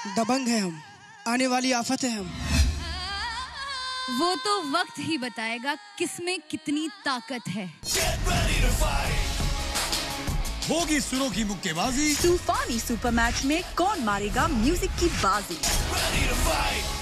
दबंग है हम, आने वाली आफत है हम। वो तो वक्त ही बताएगा किसमें कितनी ताकत है। होगी सुरों की मुक्केबाजी। तूफानी सुपर मैच में कौन मारेगा म्यूजिक की बाजी।